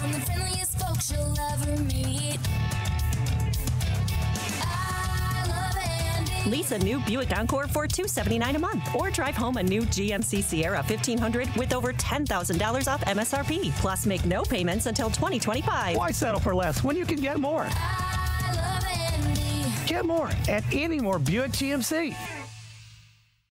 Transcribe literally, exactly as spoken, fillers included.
I'm the friendliest folks you'll ever meet. I love Andy. Lease a new Buick Encore for two hundred seventy-nine dollars a month, or drive home a new G M C Sierra fifteen hundred with over ten thousand dollars off M S R P. Plus, make no payments until twenty twenty-five. Why settle for less when you can get more? I love Andy. Get more at any Mohr Buick G M C.